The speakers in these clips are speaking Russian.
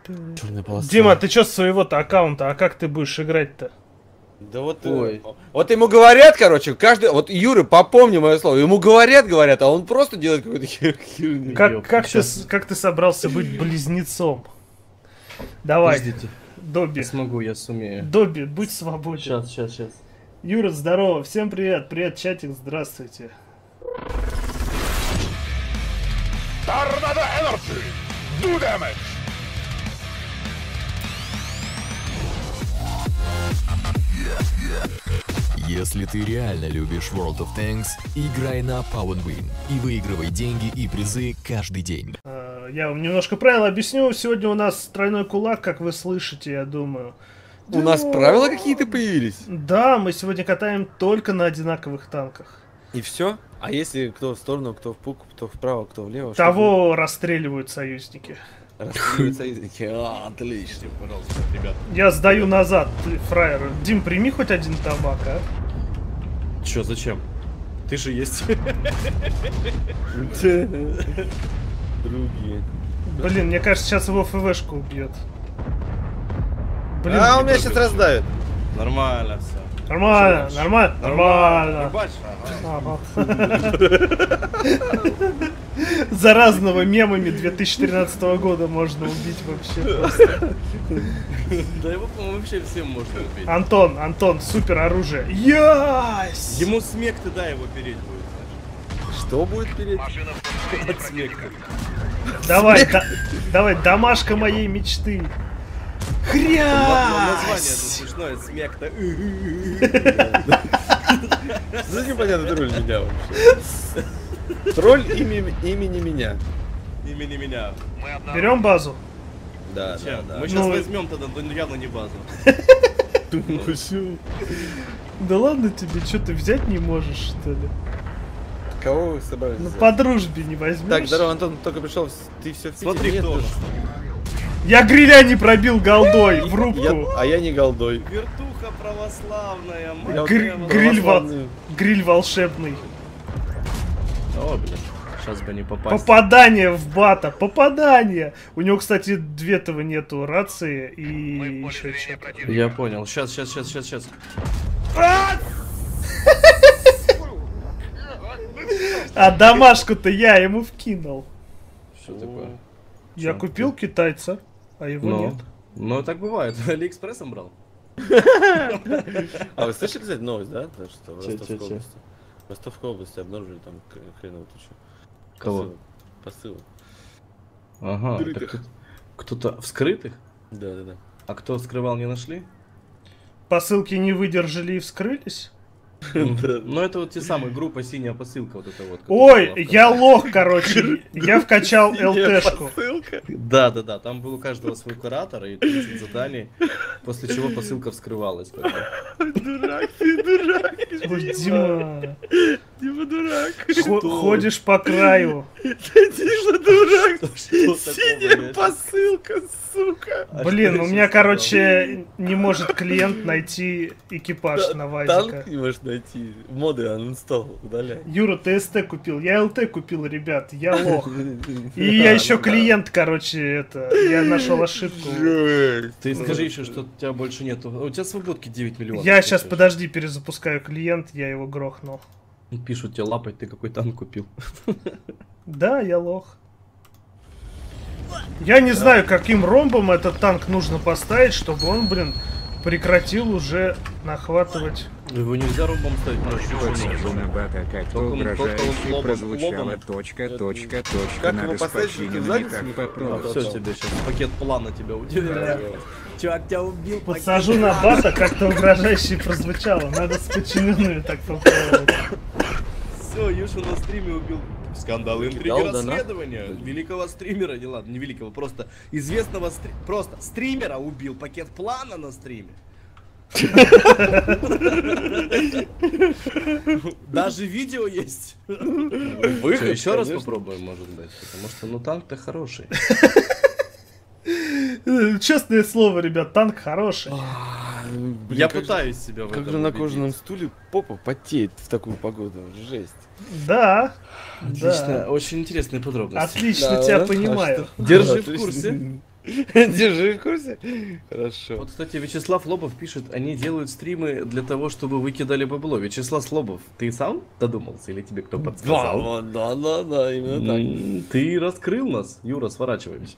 Черная полоса. Дима, ты чё с своего-то аккаунта? А как ты будешь играть-то? Да вот, Ой. вот ему говорят, короче, каждый, вот Юра, попомни мое слово, ему говорят, а он просто делает какой-то херню. Как ты собрался быть близнецом? Давай, Подождите. Добби. Я смогу, я сумею. Добби, будь свободен. Сейчас. Юра, здорово. Всем привет. Привет, чатик, здравствуйте. Tornado Energy! Do damage! Если ты реально любишь World of Tanks, играй на Power Win и выигрывай деньги и призы каждый день. Я вам немножко правила объясню. Сегодня у нас тройной кулак, как вы слышите, я думаю. У нас правила какие-то появились? Да, мы сегодня катаем только на одинаковых танках. И все? А если кто в сторону, кто в пук, кто вправо, кто влево? Того расстреливают союзники. Расстреливают союзники. Отлично, пожалуйста, ребят. Я сдаю назад, ты фраер. Дим, прими хоть один табак, а? Чё, зачем? Ты же есть. Другие. Блин, мне кажется, сейчас его ФВшку убьет. Блин, А, он меня сейчас раздавит. Нормально все. нормально, нормально. Ага. За разного мемами 2013 года можно убить вообще просто. Да его, по-моему, вообще всем можно убить. Антон, супер оружие. Ясь! Ему смех ты дай его переть будет. Что будет перед? От смеха. Давай, домашка моей мечты. Название Хрясь! смешное, смех-то. Ну, непонятно, тролль меня вообще. Тролль имени меня. Имени меня. Берем базу. Да. Мы сейчас возьмем тогда, но явно не базу. Да ладно тебе, что ты взять не можешь, что ли? Кого вы собрались? Ну по дружбе не возьмешь. Так, здорово, Антон, только пришел, ты все в Смотри, Питере? кто у Нет, нас. Я гриля не пробил голдой в рубку. а я не голдой. Вертуха православная. Гриль волшебный. О, блин. Сейчас бы не попасть. Попадание в бата, попадание. У него, кстати, две-того нету рации и еще что-то. Я понял. Сейчас. А домашку-то я ему вкинул. Что такое? Я купил китайца, а его нет. Ну, так бывает. Алиэкспрессом брал? А вы слышали, кстати, новость, да? Что в Ростовской Че? области. В Ростовской области обнаружили там хреново тучу. Кого? Посылы. Ага. Вскрытых. Так кто-то вскрытых? Да. А кто вскрывал, не нашли? Посылки не выдержали и вскрылись. Ну, это вот те самые, группа «Синяя посылка», вот это вот. Ой, я лох, короче. Я вкачал ЛТшку. Да, там был у каждого свой куратор и 30 заданий, после чего посылка вскрывалась. Дурак, ты дурак. Ой, Дима. Дима дурак. Ходишь по краю. Дима дурак. Что Синяя такое, посылка, сука. Блин, у меня, короче, не может клиент найти экипаж на Вазика. Танк не можешь найти. Моды uninstall, удаляй. Юра, ты СТ купил, я ЛТ купил, ребят, я лох. И я еще клиент, короче, я нашел ошибку. Ты скажи еще, что у тебя больше нету. У тебя свободки 9 миллионов. Я сейчас, подожди, перезапускаю клиент, я его грохнул. Пишут тебе лапать, ты какой танк купил. Да, я лох. Я не знаю, каким ромбом этот танк нужно поставить, чтобы он, блин, прекратил уже нахватывать. Его нельзя ромбом ставить, Зона бата как-то угрожающе прозвучала точка, Как его надо поставить, спокойно, в не задницу? так попробовать. Все, тебе сейчас пакет плана тебя удивляет. Чувак тебя убил. Подсажу на бата, как-то угрожающе прозвучало. Надо с подчиненными так попробовать. Все, Юша на стриме убил. Скандал, интриги, Дал, да, расследования. Великого стримера, не ладно, не великого, просто известного просто стримера убил. Пакет плана на стриме. Даже видео есть. Выход, еще раз попробуем, может быть. Потому что, ну, танк-то хороший. Честное слово, ребят, танк хороший. Я пытаюсь себя в этом Как же на убедить. кожаном стуле попа потеет в такую погоду. Жесть. Да. Отлично, Да. очень интересные подробности. Отлично Да, тебя да? понимаю. Держи в Отлично. курсе. Держи в курсе. Хорошо. Вот, кстати, Вячеслав Лобов пишет, они делают стримы для того, чтобы вы кидали бабло. Вячеслав Лобов, ты сам додумался или тебе кто подсказал? Да, именно так. Ты раскрыл нас. Юра, сворачиваемся.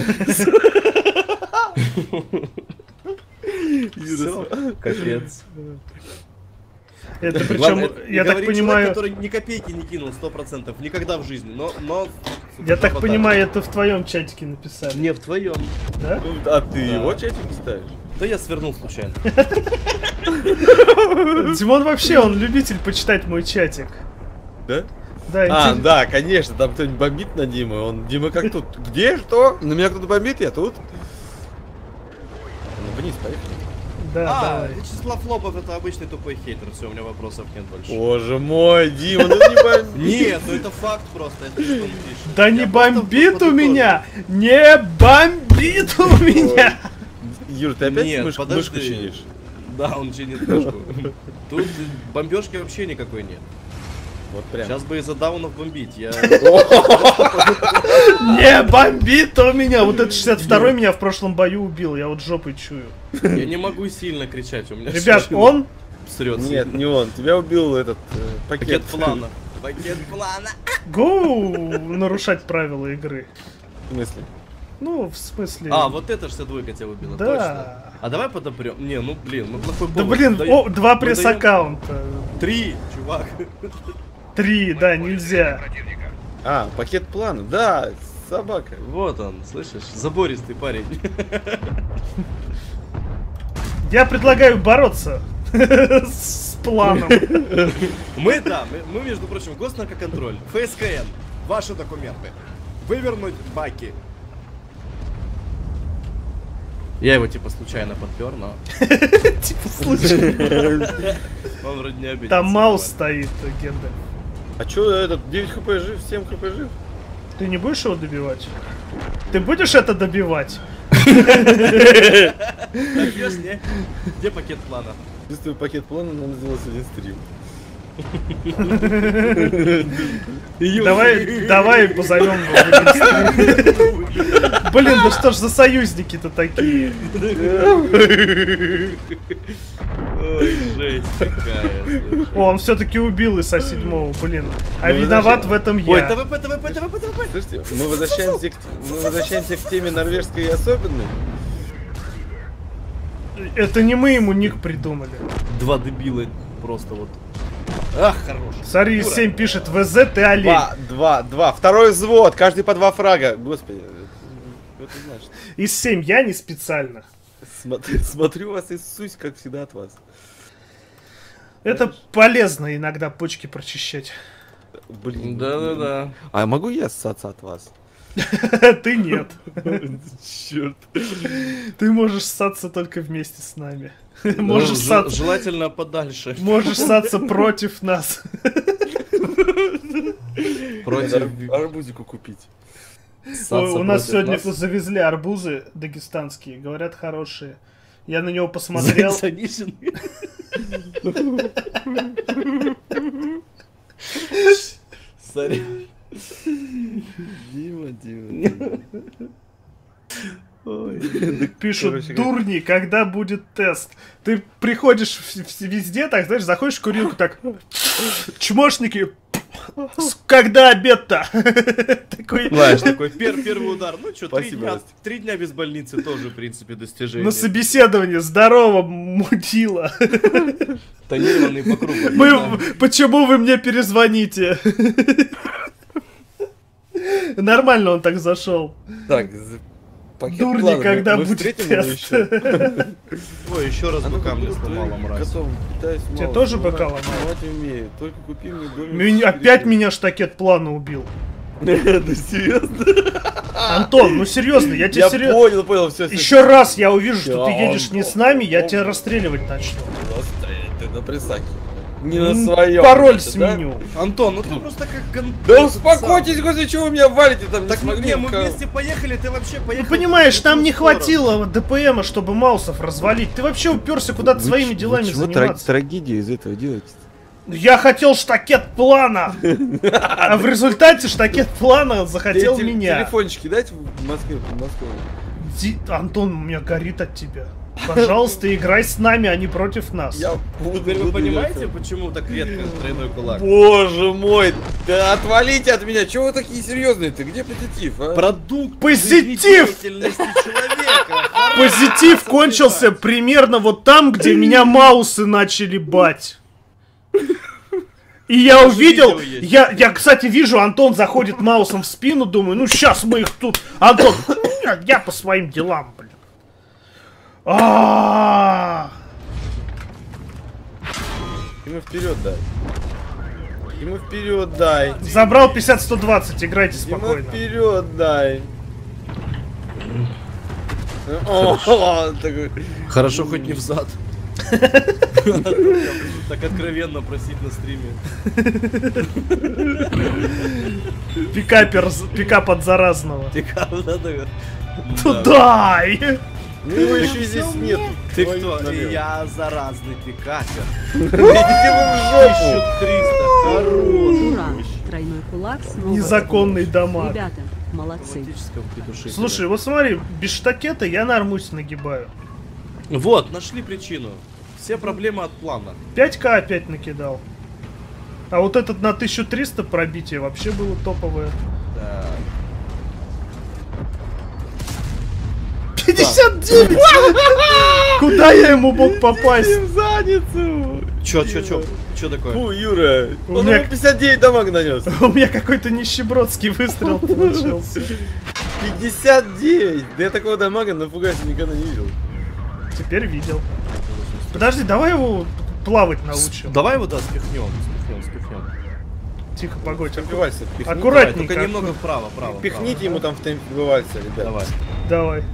Всё, капец. Это причем, я так понимаю... Который ни копейки не кинул, 100%, никогда в жизни, но... Я так понимаю, это в твоем чатике написали. Не в твоем. Да? А ты его чатик ставишь? Да я свернул случайно. Димон вообще, он любитель почитать мой чатик. Да? Да, Да, конечно, там кто-нибудь бомбит на Диму, Дима как тут? Где? Что? На меня кто-то бомбит, я тут. Ну, вниз, поехали. Да, Вячеслав Лобов это обычный тупой хейтер, все, у меня вопросов нет больше. Боже мой, Дима, ну не бомбит. Нет, ну это факт просто, это что он пишет. Да не бомбит у меня! Не бомбит у меня! Юр, ты опять Нет, мышку подожди. чинишь? Да, он чинит мышку. Тут бомбежки вообще никакой нет. Вот прям. Сейчас бы из-за даунов бомбить, я... Не бомбит у меня! Вот этот 62-й меня в прошлом бою убил, я вот жопой чую. Я не могу сильно кричать, у меня... Ребят, он? Срётся. Нет, не он. Тебя убил этот Пакет плана. Пакет плана. Гоу! Нарушать правила игры. В смысле? Ну, в смысле... А, вот это 62-ка тебя убила, Да. точно. А давай подопрем. Не, ну блин, мы плохой Да повод. блин, Даем- два мы даем пресс-аккаунта. 3, чувак. 3, да, нельзя. А, пакет плана, да, собака. Вот он, слышишь? Забористый парень. Я предлагаю бороться с планом. Мы, да, мы, между прочим, госнаркоконтроль, ФСКН, ваши документы, вывернуть баки. Я его типа случайно подпер, но Типа случайно. он вроде не обиделся. Там маус стоит, Гендель. А чё этот 9 хп жив, 7 хп жив? Ты не будешь его добивать? Ты будешь это добивать? Добьёшь, не? Где пакет плана? Чувствую, пакет плана нам сделал сегодня стрим. Давай позовем его. Блин, ну что ж за союзники-то такие? Ой, жесть какая. слушай. О, он все-таки убил Иса 7, блин. А Ну, виноват зачем? в этом Ой, я. ТВП. Слушайте, мы возвращаемся к теме норвежской особенной. Это не мы ему ник придумали. Два дебила просто вот. Ах, хорош. Смотри, Юра. 7 пишет, ВЗ, ты олень. Два. Второй взвод, каждый по 2 фрага. Господи, что это значит? Из 7 я не специально. Смотрю вас и ссусь, как всегда, от вас. Это полезно иногда почки прочищать. Блин. Да. А могу я ссаться от вас? Ты нет. Черт. Ты можешь ссаться только вместе с нами. Можешь ссаться. Желательно подальше. Можешь ссаться против нас. Против. Арбузику купить. У нас сегодня завезли арбузы дагестанские, говорят, хорошие. Я на него посмотрел. Сори. Дима. Пишут, Короче, дурни, когда будет тест. Ты приходишь везде, так, знаешь, заходишь в курилку, так, чмошники, когда обед-то? Такой, Знаешь, такой первый удар. Ну что, Спасибо, 3 дня без больницы тоже, в принципе, достижение. на собеседовании, здорово, мудила. Тонированный по кругу. Почему вы мне перезвоните? Нормально он так зашел. Так, пакет Дурни, плана. когда Мы будет встретим тест. его еще? Ой, еще раз быка мне сломала, мразь. Тебе тоже быка ломал? Сломать умею. Только купи мне домик. Опять меня штакет плана убил. Да серьезно? Антон, ну серьезно, я тебе Я серьезно. понял, все. Еще раз я увижу, что ты Да, едешь не с нами, я тебя расстреливать начну. Ты на присаке. Не на своем. Пароль значит, да? сменю. Антон, ну ты просто как гон... Да успокойтесь, господи, чего вы меня валите там? Так смогли не, мы никого. вместе поехали, ты вообще поехал... Ну, понимаешь, в нам не другую хватило ДПМа, чтобы маусов развалить. Ты вообще уперся куда-то своими делами заниматься. Трагедию из этого делаете? Я хотел штакет плана, а в результате штакет плана захотел Те- меня. Телефончики дайте в Москве, под Москвой. Антон, у меня горит от тебя. Пожалуйста, играй с нами, а не против нас. Я буду. Теперь вы понимаете, почему так редко тройной кулак? Боже мой, да отвалите от меня, чего вы такие серьезные-то? Где позитив, а? Продукт Позитив! жизнедеятельности человека. Позитив кончился примерно вот там, где меня маусы начали бать. И я увидел, я, кстати, вижу, Антон заходит маусом в спину, думаю, ну сейчас мы их тут... Антон, я по своим делам, блин. Ему вперед дай. Ему вперед дай. Забрал 50-120, играйте Ему спокойно. вперед дай. О, такой. Хорошо, хоть не взад. Так откровенно просить на стриме. Пикап от заразного. Туда! Туда! Ну его еще здесь нет. Ты кто? Я заразный пикапер. Идите вы в жопу. 1300. Хорош. Ура! Тройной кулак снова. Незаконный дамаг. Ребята, молодцы. Слушай, вот смотри, без штакета я на армусь нагибаю. Вот, нашли причину. Все проблемы от плана. 5К опять накидал. А вот этот на 1300 пробитие вообще было топовое. Да. 59! Куда я ему мог попасть? В задницу. Чё такое? Фу, Юра. У Он меня- ему 59 дамаг нанес. У меня какой-то нищебродский выстрел получился. 59. Да я такого дамага на фугасе никогда не видел. Теперь видел. Подожди, давай его плавать научим. Давай его, да, спихнем. Тихо, погодь. Вальса, пихните. Аккуратненько. Только немного вправо. Пихните ему там в темпе вальса, ребят. Давай. Давай.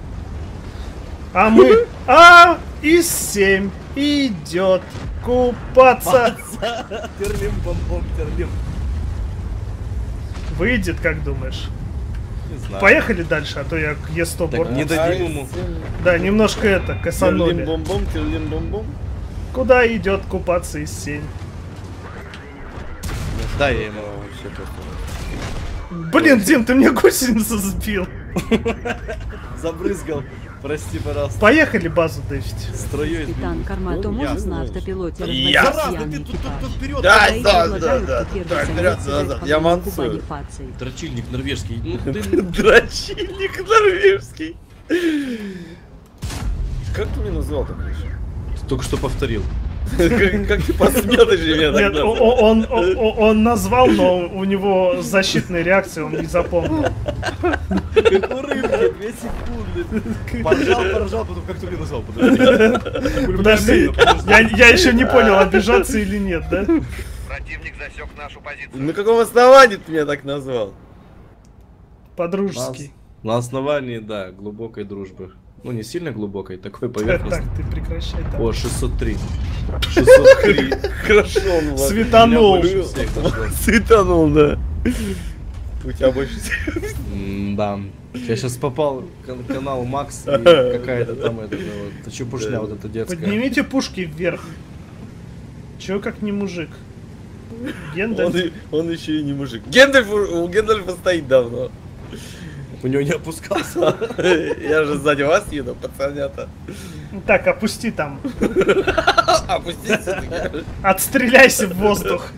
А мы... из 7 идет купаться. Терлим, бомбом, терлим. Выйдет, как думаешь? Не знаю. Поехали дальше, а то я к Е100 Так, не борт. дадим ему. Да, немножко это, косанули. Терлим-бом-бом, терлим-бом-бом. Куда идет купаться из 7? Дай я ему. Вообще просто. Блин, Дим, ты мне гусеницу сбил. Забрызгал. Прости, пожалуйста. Поехали базу дефить. Строёй. Капитан Кармато может ясно. на автопилоте Я. разводить Зараза, пьяный ты тут экипаж. вперед. Да, Свои да, предлагают да, в первый да, занятие вперед, сыграть назад. по Я одному мансую. кубани фации. Дрочильник норвежский. Ну ты... Дрочильник норвежский. Как ты меня назвал так раньше? Только что повторил. Как ты посмел ты же меня так Нет, назвать? он назвал, но у него защитная реакция, он не запомнил. Как у рыбки, 2 секунды. Поржал, потом как ты меня назвал? Подожди, я еще не понял, обижаться или нет, да? Противник засек нашу позицию. На каком основании ты меня так назвал? По-дружески. На основании, да, глубокой дружбы. Ну, не сильно глубокой, такой Так, поверхностной. ты прекращай там. О, 603. 603. Хорошо, он вас. Светанул. Меня больше всех назвал. Светанул, да. У тебя больше всех. Да. Я сейчас попал в канал Макс и какая-то там эта вот чепушня вот эта детская. Поднимите пушки вверх. Чё как не мужик? Гендальф. Он еще и не мужик. Гендальф, у Гендальфа стоит давно. У него не опускался. Я же сзади вас еду, пацанята. Так, опусти там. Опустись все-таки. Отстреляйся в воздух.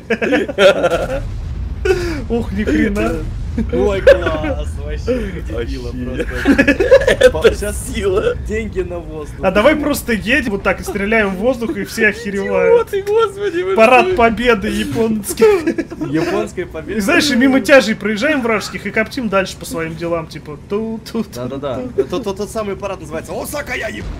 Ух, ни хрена. Ой, класс, вообще дебила Это просто. Сейчас сила. деньги на воздух. А давай просто едем вот так и стреляем в воздух, и все охеревают. Ты, господи, вы Парад что? победы японский. Японской И победы. знаешь, и мимо тяжей проезжаем вражеских и коптим дальше по своим делам, типа тут. Да-да-да. Тот самый парад называется Осака я еб...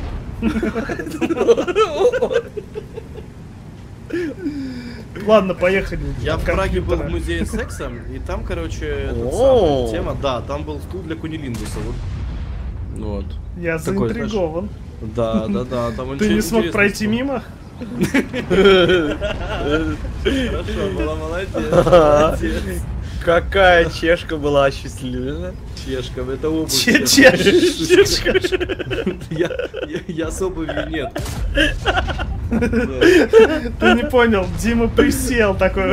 Ладно, поехали. Я От в Праге был в компьютера. музее секса, и там, короче, эта О. самая тема, да, там был стул для кунилингуса, вот. Я Такой, заинтригован. Да, там Ты не смог интересно пройти было. мимо? Хорошо, была молодец. Какая чешка была осчастливлена. Чешка, это обувь. Чешка. Я с обувью нет. Ты не понял, Дима присел такой.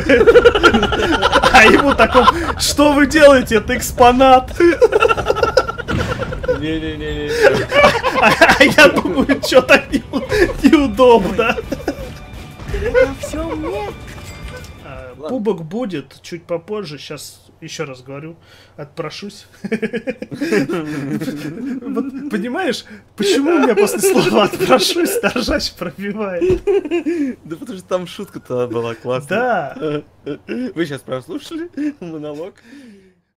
А ему такой, что вы делаете, это экспонат. Не-не-не. А я думаю, что-то неудобно. Все мне. Кубок будет чуть попозже, сейчас еще раз говорю, отпрошусь. Вот, понимаешь, почему у меня после слова «отпрошусь» ржач пробивает? Да потому что там шутка-то была классная. Да. Вы сейчас прослушали монолог?